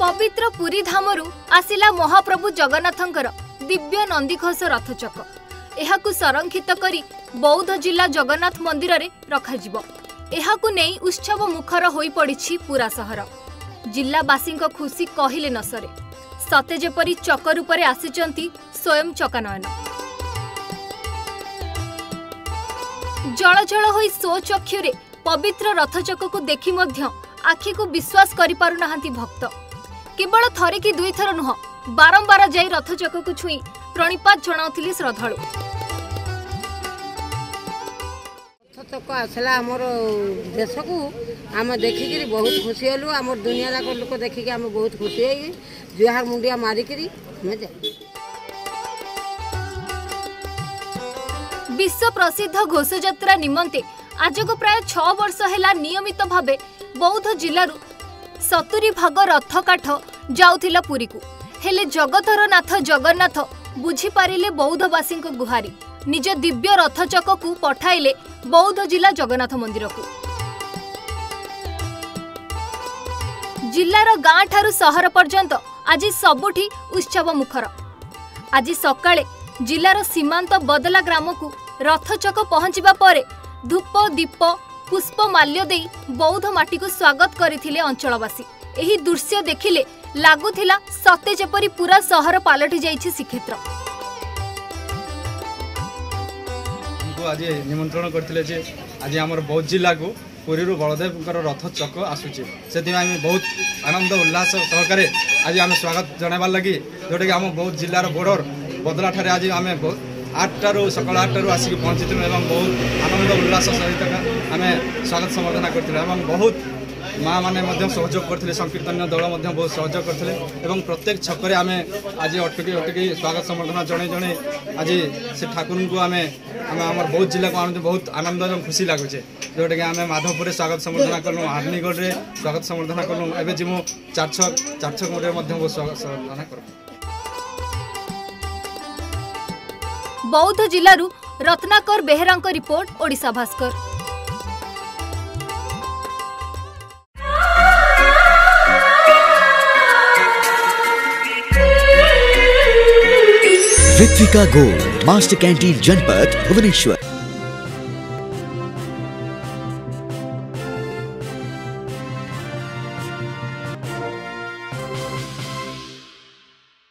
पवित्र पुरी धामरू आसिला महाप्रभु जगन्नाथंकर दिव्य नंदीघोष रथचक। एहाकु संरक्षित करी बौद्ध जिला जगन्नाथ मंदिर रे रखाजिबो। एहाकु नेई उत्सव मुखर होई पड़िछि पूरा सहर। जिलावासी खुशी कहिले न सरे। सते जेपरी चक रूपरे आसिचंती स्वयं चकानयन। जलजल होई सो चक्षुरे पवित्र रथचक को देखि मध्य आखि को विश्वास करि पारु नाहंती भक्त। केवल थरे कि दुई थर नुह बारंबार जाई रथचक को छुई प्रणिपात जणाउथिले श्रद्धालु। रथचक आसला हमर देश को आम देखिकी बहुत खुशी हलु। आम दुनिया जाक लोक देखिकी आम बहुत खुशी है। जुहार मुंडिया मारिकी विश्व प्रसिद्ध घोषयात्रा निमंते आज को प्राय 6 वर्ष है नियमित भावे बौद्ध जिलूर 70 भाग रथ काठ जाउथिला पुरी को। हेले जगतर नाथ जगन्नाथ बुझी पारिले बौद्धवासी गुहारी निज दिव्य रथचक को पठाइले बौद्ध जिला जगन्नाथ मंदिर को। जिलार गाँ ठारू सहर पर्यंत आज सबुठी उत्सव मुखर। आज सकाळे जिलार सीमांत बदला ग्राम को रथचक पहुंचवा पर धूप दीप पुष्प माल्य दे बौद्ध माटी को स्वागत करथिले अंचलवासी। एही दृश्य देखिले लागुथिला सते जेपरी पूरा सहर पालटि जाइछि श्रीक्षेत्र। आज निमंत्रण करथिले जे आज हमर बौद्ध जिला को पुरी बलदेव रथ चक आसुचे से बहुत आनंद उल्लास सहकारे आज आम स्वागत जनाबार लगी जोटा कि आम बौद्ध जिलार बॉर्डर बदला ठारे आज आम 8टारू सकाल 8टारू आसिक पहुँची बहुत आनंद उल्लास सहित आम स्वागत संबर्धना करथिले। बहुत माँ मैंने सहयोग करते संकीर्तन दल बहुत सहयोग करते प्रत्येक छकरे आम आज अटकी स्वागत संबर्धना जड़े जड़े आज से ठाकुर को आम आम बौद्ध जिला को आने बहुत आनंद और खुशी लगुचे जोटा कि आम माधवपुर स्वागत संबर्धना कलु हार्निगढ़ में स्वागत संबर्धना कलु एवं जी चारछक बहुत स्वागत संबर्धना कर। बौद्ध जिलारू Ratnakar Behera report Odisha Bhaskar. Ritwika gold master canteen जनपद भुवनेश्वर।